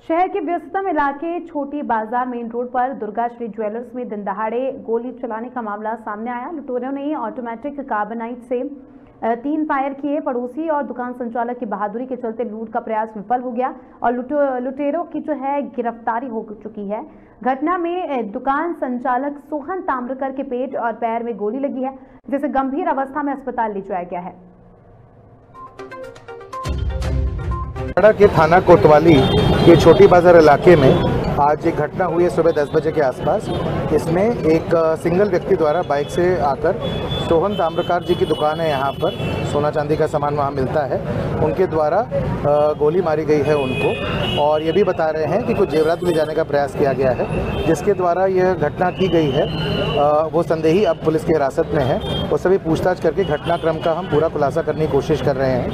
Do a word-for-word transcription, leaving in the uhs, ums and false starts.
शहर के व्यस्ततम इलाके छोटी बाजार मेन रोड पर दुर्गा श्री ज्वेलर्स में दिन दहाड़े गोली चलाने का मामला सामने आया। लुटेरों ने ऑटोमेटिक कार्बाइड से तीन फायर किए। पड़ोसी और दुकान संचालक की बहादुरी के चलते लूट का प्रयास विफल हो गया और लुटेरों की जो है गिरफ्तारी हो चुकी है। घटना में दुकान संचालक सोहन ताम्रकर के पेट और पैर में गोली लगी है, जिसे गंभीर अवस्था में अस्पताल ले जाया गया है। के थाना कोतवाली के छोटी बाजार इलाके में आज एक घटना हुई है सुबह दस बजे के आसपास। इसमें एक सिंगल व्यक्ति द्वारा बाइक से आकर सोहन ताम्रकार जी की दुकान है, यहाँ पर सोना चांदी का सामान वहाँ मिलता है, उनके द्वारा गोली मारी गई है उनको। और ये भी बता रहे हैं कि कुछ जेवरात ले जाने का प्रयास किया गया है, जिसके द्वारा यह घटना की गई है। वो संदेही अब पुलिस की हिरासत में है। उससे भी पूछताछ करके घटनाक्रम का हम पूरा खुलासा करने की कोशिश कर रहे हैं।